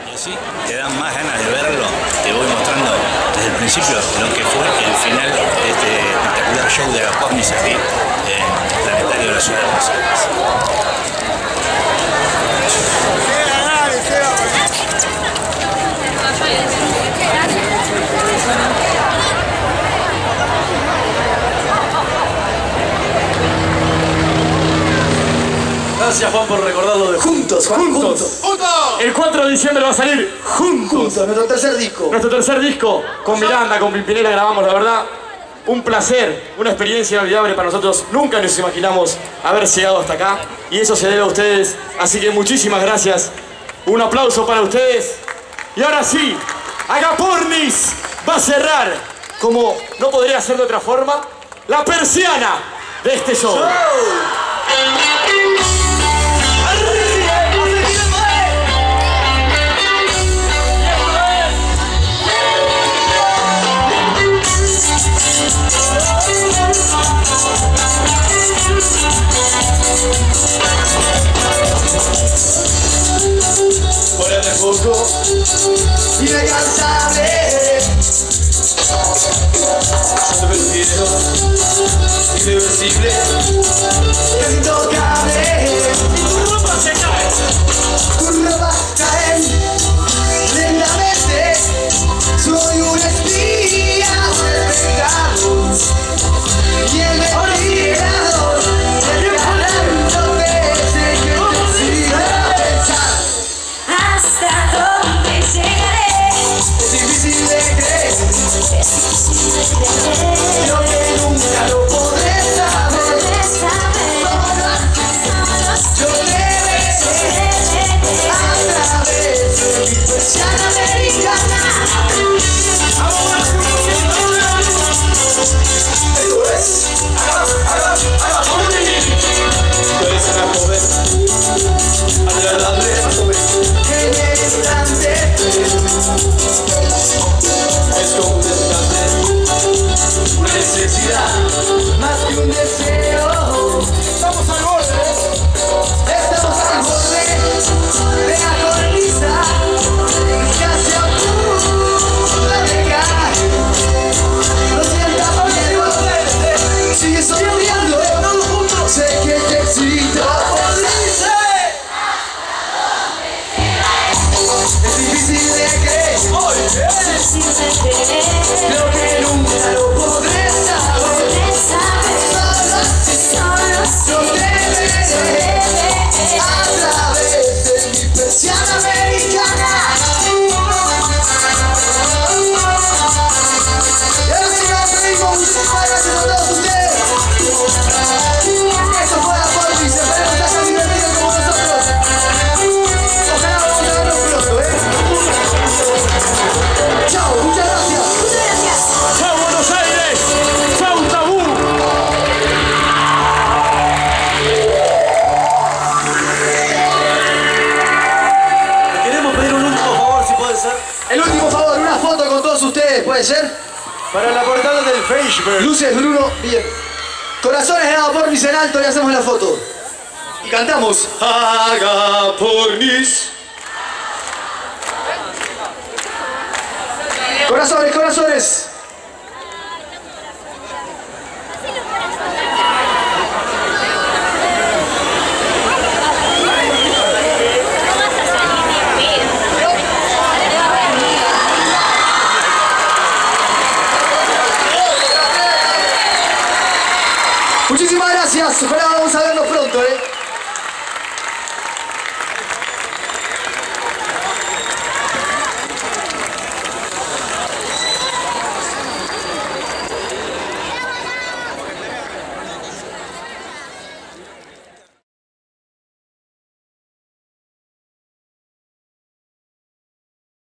Y así te dan más ganas de verlo. Te voy mostrando desde el principio lo que fue el final de este espectacular show de Agapornis aquí en el Planetario de la Ciudad de Buenos Aires. Gracias, Juan, por recordarlo de Juntos, Juan, juntos. El 4 de diciembre va a salir Juntos. Nuestro tercer disco. Nuestro tercer disco. Con Miranda, con Pimpinela grabamos, la verdad. Un placer, una experiencia inolvidable para nosotros. Nunca nos imaginamos haber llegado hasta acá. Y eso se debe a ustedes. Así que muchísimas gracias. Un aplauso para ustedes. Y ahora sí, Agapornis va a cerrar, como no podría ser de otra forma, la persiana de este show. Poneme poco, inalcanzable. Yo te prefiero, irreversible, es intocable. Tu ropa se cae. Tu ropa cae lentamente. Soy un espía perfectado y el mejor liberador del galán sé que necesita pensar. Hasta dónde llegaré. Es difícil de creer, Es difícil de creer. lo que nunca lo podré saber. Yo debe ser a través de mi persiana americana. Esto es Agapornis. Tú eres una joven agradable, más joven que el instante. Es como un desgaste, una necesidad, más que un deseo. Estamos al borde, estamos al borde de la cornisa, casi a punto de caer. Lo siento por el borde, sigue sonriendo, sé que te excito. Es difícil de creer, lo que nunca lo podré saber. Solo debe ser a través de mi persiana americana. Y ahora sí nos pedimos muchísimas gracias a todos ustedes. Esto fue Agapornis, esperemos que hayan divertido como nosotros. Ojalá vamos a vernos pronto, Chao, muchas gracias. ¡Chao, Buenos Aires! ¡Chao, Tabú! Le queremos pedir un último favor, si puede ser. El último favor, una foto con todos ustedes, ¿puede ser? Para la portada del Facebook. Luces, Bruno, bien. Corazones de Agapornis en alto y hacemos la foto. Y cantamos Agapornis. Corazones, corazones. Muchísimas gracias. Ojalá vamos a vernos pronto,